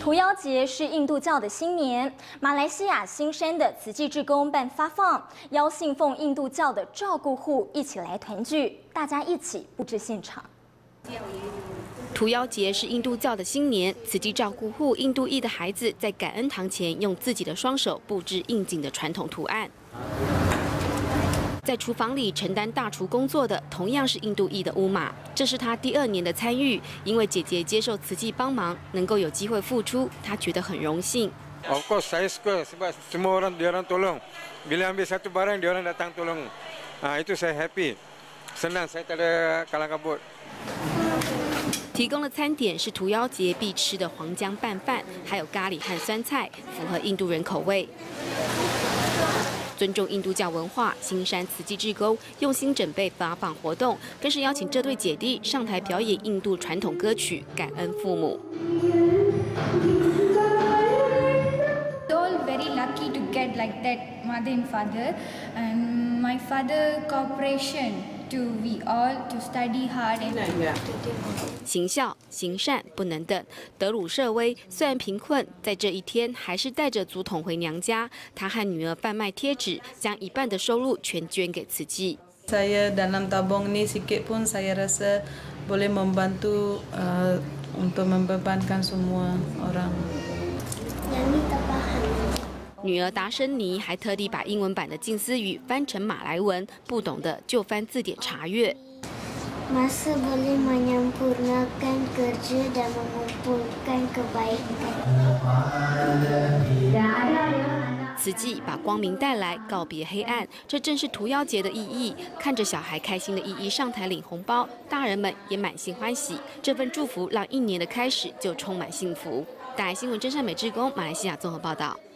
屠妖节是印度教的新年，马来西亚新山的慈济志工办发放，邀信奉印度教的照顾户一起来团聚，大家一起布置现场。 屠妖节是印度教的新年，慈济照顾户印度裔的孩子在感恩堂前用自己的双手布置应景的传统图案。 在厨房里承担大厨工作的，同样是印度裔的乌玛。这是他第2年的参与，因为姐姐接受慈济帮忙，能够有机会付出，他觉得很荣幸。 Of course, saya suka sebab semua orang dia orang tolong. Bila ambil satu barang, dia orang datang tolong. Itu saya happy. Senang, saya tak ada kalang kabut. 提供的餐点是屠妖节必吃的黄姜拌饭，还有咖喱和酸菜，符合印度人口味。 尊重印度教文化，新山慈济志工用心准备发放活动，更是邀请这对姐弟上台表演印度传统歌曲《感恩父母》。 All very lucky to get like that mother and father, and my father cooperation to we all to study hard and. 行孝行善不能等。德鲁舍威虽然贫困，在这一天还是带着竹筒回娘家。他和女儿贩卖贴纸，将1半的收入全捐给慈济。 Saya dalam tabung ni sikit pun saya rasa boleh membantu untuk membebankan semua orang. 女儿达生妮还特地把英文版的近似语翻成马来文，不懂的就翻字典查阅。 Masa boleh menyempurnakan kerja dan mengumpulkan kebaikan. 慈济把光明带来，告别黑暗，这正是屠妖节的意义。看着小孩开心的一一上台领红包，大人们也满心欢喜。这份祝福让1年的开始就充满幸福。大爱新闻真善美志工，马来西亚综合报道。